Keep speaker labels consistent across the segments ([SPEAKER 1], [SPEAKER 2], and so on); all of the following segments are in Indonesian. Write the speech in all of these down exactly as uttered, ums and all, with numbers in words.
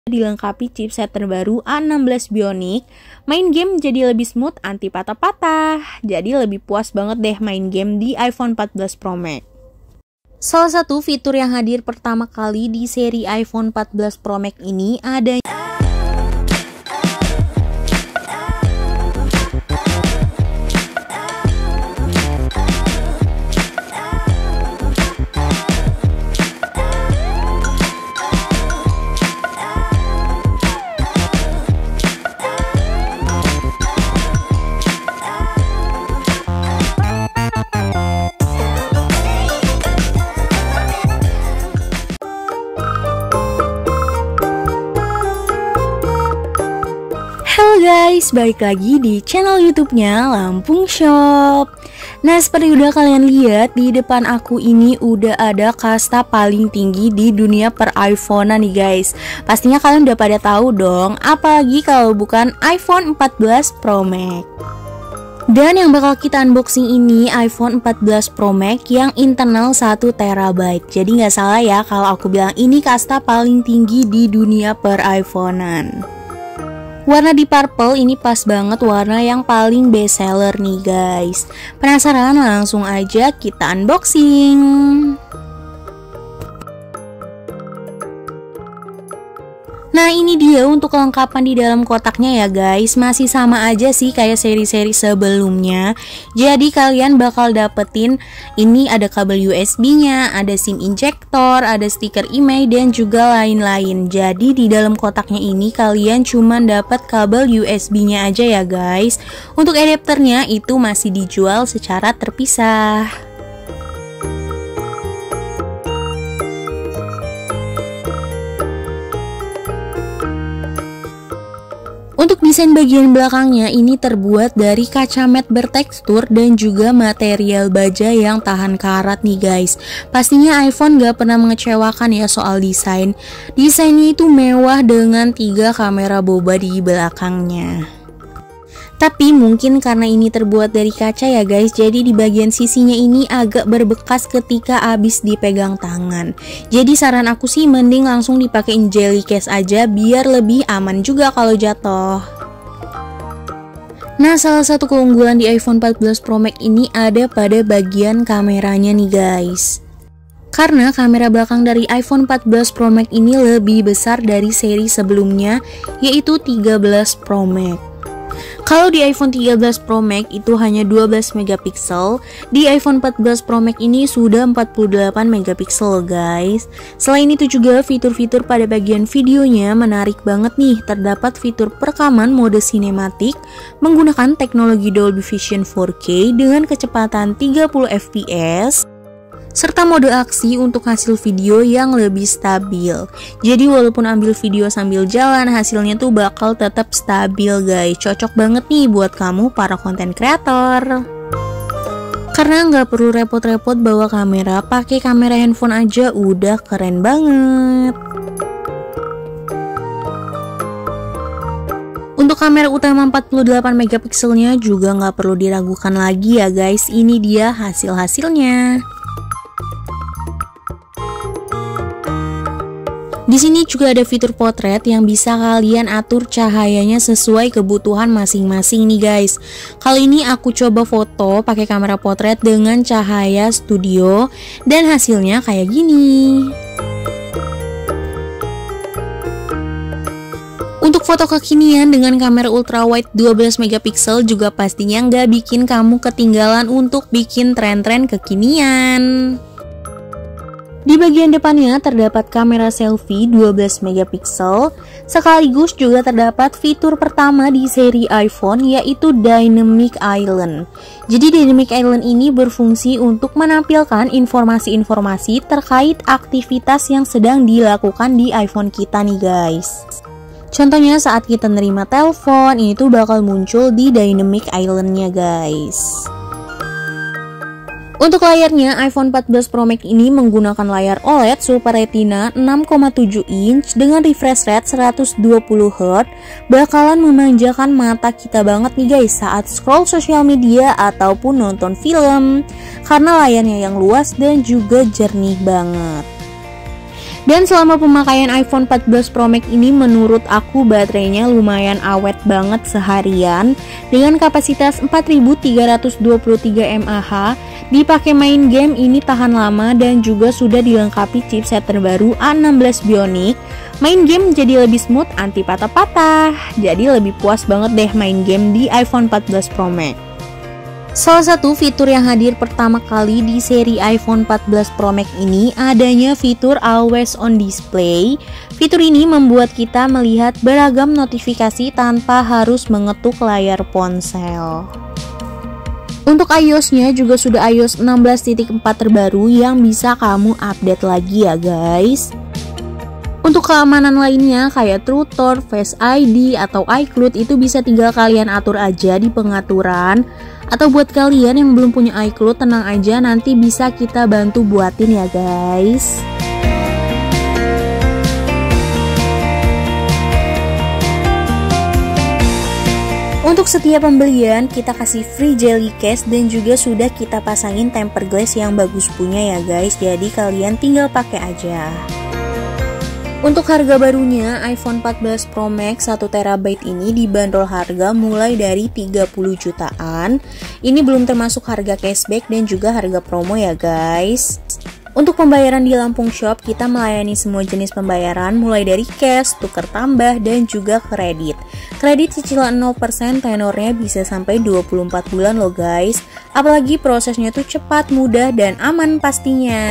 [SPEAKER 1] dilengkapi chipset terbaru A enam belas Bionic, main game jadi lebih smooth, anti patah-patah. Jadi lebih puas banget deh main game di iPhone empat belas Pro Max. Salah satu fitur yang hadir pertama kali di seri iPhone empat belas Pro Max ini ada Halo guys, balik lagi di channel YouTube-nya Lampung Shop. Nah, seperti udah kalian lihat, di depan aku ini udah ada kasta paling tinggi di dunia per iPhone-an nih guys. Pastinya kalian udah pada tahu dong, apalagi kalau bukan iPhone empat belas Pro Max. Dan yang bakal kita unboxing ini iPhone empat belas Pro Max yang internal satu terabyte. Jadi nggak salah ya kalau aku bilang ini kasta paling tinggi di dunia per iPhone-an. Warna di purple ini pas banget warna yang paling best seller nih guys. Penasaran? Langsung aja kita unboxing. Nah, ini dia untuk kelengkapan di dalam kotaknya ya guys. Masih sama aja sih kayak seri-seri sebelumnya. Jadi kalian bakal dapetin ini ada kabel U S B-nya, ada SIM injektor, ada stiker email dan juga lain-lain. Jadi di dalam kotaknya ini kalian cuma dapat kabel U S B-nya aja ya guys. Untuk adapternya itu masih dijual secara terpisah. Untuk desain bagian belakangnya ini terbuat dari kaca matte bertekstur dan juga material baja yang tahan karat nih guys. Pastinya iPhone gak pernah mengecewakan ya soal desain. Desainnya itu mewah dengan tiga kamera boba di belakangnya. Tapi mungkin karena ini terbuat dari kaca ya guys, jadi di bagian sisinya ini agak berbekas ketika habis dipegang tangan. Jadi saran aku sih mending langsung dipakein jelly case aja biar lebih aman juga kalau jatuh. Nah, salah satu keunggulan di iPhone empat belas Pro Max ini ada pada bagian kameranya nih guys. Karena kamera belakang dari iPhone empat belas Pro Max ini lebih besar dari seri sebelumnya, yaitu tiga belas Pro Max. Kalau di iPhone tiga belas Pro Max itu hanya dua belas megapiksel, di iPhone empat belas Pro Max ini sudah empat puluh delapan megapiksel guys. Selain itu juga fitur-fitur pada bagian videonya menarik banget nih. Terdapat fitur perekaman mode sinematik menggunakan teknologi Dolby Vision four K dengan kecepatan tiga puluh F P S, serta mode aksi untuk hasil video yang lebih stabil. Jadi walaupun ambil video sambil jalan, hasilnya tuh bakal tetap stabil guys. Cocok banget nih buat kamu para konten kreator. Karena nggak perlu repot-repot bawa kamera, pakai kamera handphone aja udah keren banget. Untuk kamera utama empat puluh delapan megapikselnya juga nggak perlu diragukan lagi ya guys. Ini dia hasil-hasilnya. Di sini juga ada fitur potret yang bisa kalian atur cahayanya sesuai kebutuhan masing-masing nih guys. Kali ini aku coba foto pakai kamera potret dengan cahaya studio dan hasilnya kayak gini. Untuk foto kekinian dengan kamera ultrawide dua belas megapiksel juga pastinya nggak bikin kamu ketinggalan untuk bikin tren-tren kekinian. Di bagian depannya terdapat kamera selfie dua belas megapiksel, sekaligus juga terdapat fitur pertama di seri iPhone yaitu Dynamic Island. Jadi Dynamic Island ini berfungsi untuk menampilkan informasi-informasi terkait aktivitas yang sedang dilakukan di iPhone kita nih guys. Contohnya saat kita nerima telepon, ini tuh bakal muncul di Dynamic Island-nya guys. Untuk layarnya, iPhone empat belas Pro Max ini menggunakan layar O L E D Super Retina enam koma tujuh inch dengan refresh rate seratus dua puluh hertz. Bakalan memanjakan mata kita banget nih guys saat scroll sosial media ataupun nonton film, karena layarnya yang luas dan juga jernih banget. Dan selama pemakaian iPhone empat belas Pro Max ini menurut aku baterainya lumayan awet banget seharian dengan kapasitas empat ribu tiga ratus dua puluh tiga mAh. Dipakai main game ini tahan lama dan juga sudah dilengkapi chipset terbaru A enam belas Bionic. Main game jadi lebih smooth, anti patah-patah. Jadi lebih puas banget deh main game di iPhone empat belas Pro Max. Salah satu fitur yang hadir pertama kali di seri iPhone empat belas Pro Max ini adanya fitur Always On Display. Fitur ini membuat kita melihat beragam notifikasi tanpa harus mengetuk layar ponsel. Untuk iOS-nya juga sudah iOS enam belas titik empat terbaru yang bisa kamu update lagi ya guys. Untuk keamanan lainnya kayak TrueTone, Face I D, atau iCloud itu bisa tinggal kalian atur aja di pengaturan. Atau buat kalian yang belum punya iCloud, tenang aja nanti bisa kita bantu buatin ya guys. Untuk setiap pembelian kita kasih free jelly case dan juga sudah kita pasangin tempered glass yang bagus punya ya guys. Jadi kalian tinggal pakai aja. Untuk harga barunya iPhone empat belas Pro Max satu terabyte ini dibanderol harga mulai dari tiga puluh jutaan. Ini belum termasuk harga cashback dan juga harga promo ya guys. Untuk pembayaran di Lampung Shop kita melayani semua jenis pembayaran mulai dari cash, tukar tambah, dan juga kredit. Kredit cicilan nol persen tenornya bisa sampai dua puluh empat bulan loh guys. Apalagi prosesnya tuh cepat, mudah, dan aman pastinya.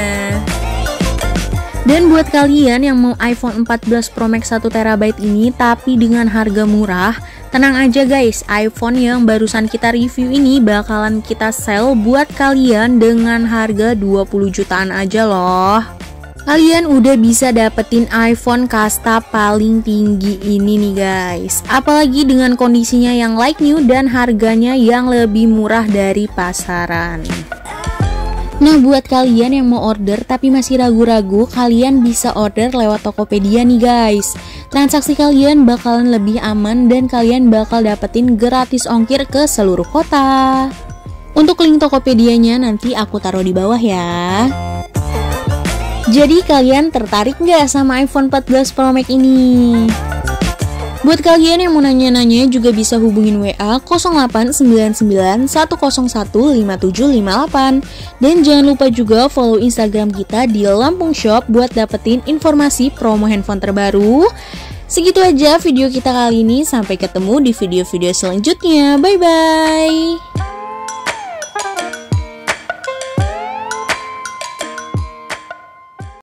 [SPEAKER 1] Dan buat kalian yang mau iPhone empat belas Pro Max satu terabyte ini tapi dengan harga murah, tenang aja guys, iPhone yang barusan kita review ini bakalan kita sell buat kalian dengan harga dua puluh jutaan aja loh. Kalian udah bisa dapetin iPhone kasta paling tinggi ini nih guys. Apalagi dengan kondisinya yang like new dan harganya yang lebih murah dari pasaran. Nah buat kalian yang mau order tapi masih ragu-ragu, kalian bisa order lewat Tokopedia nih guys. Transaksi kalian bakalan lebih aman dan kalian bakal dapetin gratis ongkir ke seluruh kota. Untuk link Tokopedianya nanti aku taruh di bawah ya. Jadi kalian tertarik nggak sama iPhone empat belas Pro Max ini? Buat kalian yang mau nanya-nanya juga bisa hubungin W A nol delapan sembilan sembilan satu nol satu lima tujuh lima delapan. Dan jangan lupa juga follow Instagram kita di Lampung Shop buat dapetin informasi promo handphone terbaru. Segitu aja video kita kali ini, sampai ketemu di video-video selanjutnya. Bye-bye.